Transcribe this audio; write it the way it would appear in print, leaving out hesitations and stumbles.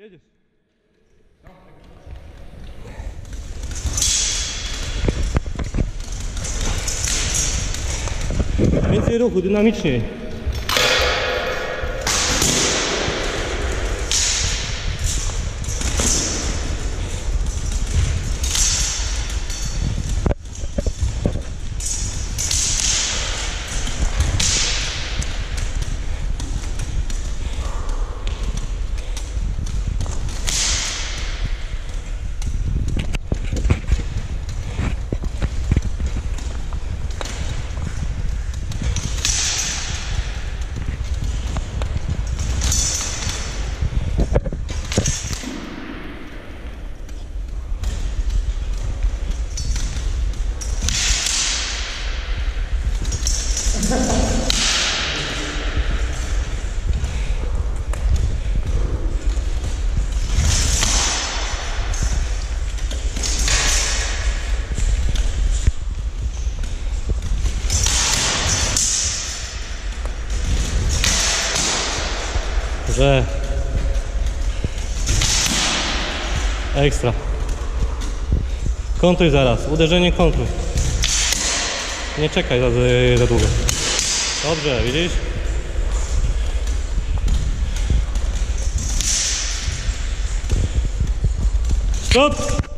Jedziesz. Więcej ruchu, dynamiczniej. Że ekstra. Kontruj zaraz, uderzenie kontruj. Nie czekaj za długo. Dobrze, widzisz? Stop!